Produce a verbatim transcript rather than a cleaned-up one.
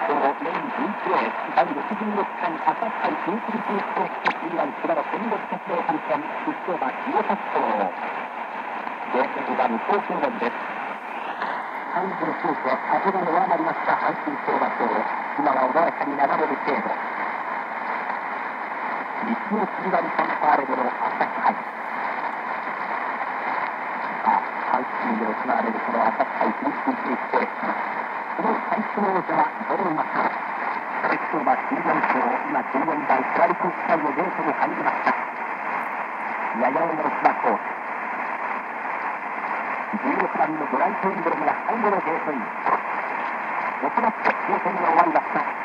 走のメインじゅういちレーンだいろくじゅうろくかん朝会新規スポーツテストに千葉の戦国鉄道本線出走馬じゅうはっ頭レースにばん東京連です。最後のコースは風が弱まりました阪神競馬場。今は穏やかに流れる程度。西の釣り割りファンファーレでの朝会。さあ阪神で行われるこの朝会新規スポーツその最初の王者はどの馬か。決勝馬新四賞今じゅうよんばんクラリコスタイのゲートに入りました。やや重の芝コース。じゅうろくばんのブライトエンブレムが最後のゲートイン。おそらくゲートインが終わりました。